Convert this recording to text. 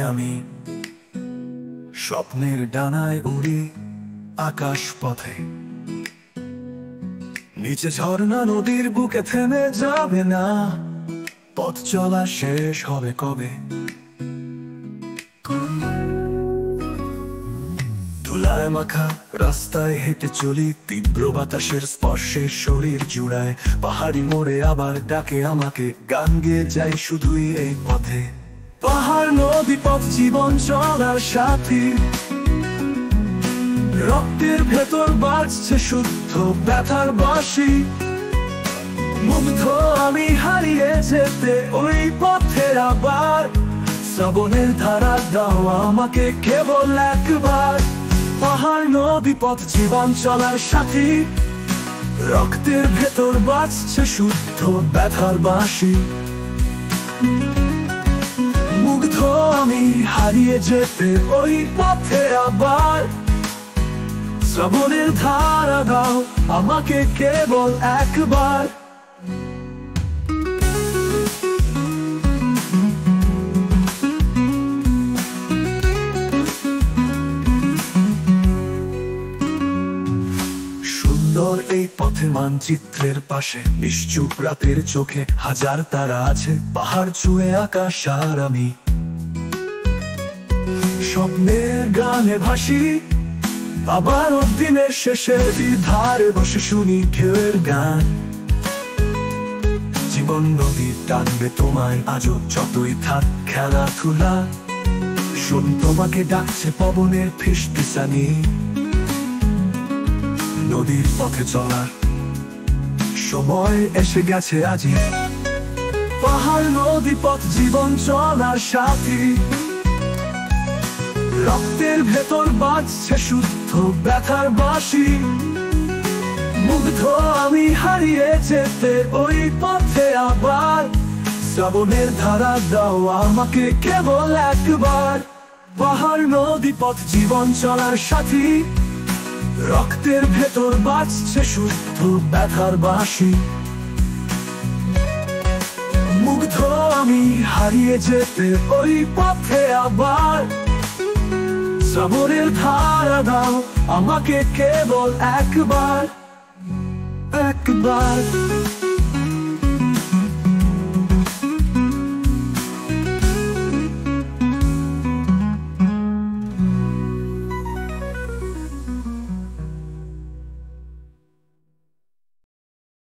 আমি স্বপ্নের ডানায় উড়ি আকাশ পথে। নিচে ঝর্ণা নদীর বুকে থেমে যাবে না, পথ চলা শেষ হবে কবে। ধুলায় মাখা রাস্তায় হেঁটে চলি, তীব্র বাতাসের স্পর্শে শরীর জুড়ায়। পাহাড়ি মোড়ে আবার ডাকে আমাকে, গান গেয়ে যাই শুধুই এই পথে। পাহাড় নদী পথ জীবন চলার সাথী, রক্তের ভেতর বাজছে শুদ্ধ ব্যথার বাঁশি। মুগ্ধ আমি হারিয়ে যেতে ওই পথে আবার, শ্রাবণের ধারা দাও আমাকে কেবল একবার। পাহাড় নদী পথ জীবন চলার সাথী, রক্তের ভেতর বাজছে শুদ্ধ ব্যথার বাঁশি। মুগ্ধ আমি হারিয়ে যেতে ওই পথে আবার, শ্রাবণের ধারা দাও আমাকে কেবল একবার। সুন্দর এই পথে মানচিত্রের পাশে, নিশ্চুপ রাতের চোখে হাজার তারা আছে। পাহাড় ছুঁয়ে আকাশ আর আমি স্বপ্নের গানে ভাসি। আবার দিনের শেষে ধারে বসে শুনি ঢেউয়ের গান। জীবন নদী টানবে তোমায় আজও, যতই থাক খেলাধুলা। শোন তোমাকে ডাকছে পবনের ফিসফিসানি। নদীর পথে চলার সময় এসে গেছে আজি। পাহাড় নদী পথ জীবন চলার সাথী, রক্তের ভেতর বাজছে শুদ্ধ ব্যথার বাঁশি। মুগ্ধ আমি হারিয়ে যেতে ওই পথে আবার, শ্রাবণের ধারা দাও আমাকে কেবল একবার। পাহাড় নদী পথ জীবন চলার সাথী, রক্তের ভেতর বাজছে শুদ্ধ ব্যথার বাঁশি। মুগ্ধ আমি হারিয়ে যেতে ওই পথে আবার, শ্রাবণের ধারা দাও আমাকে কেবল একবার, একবার।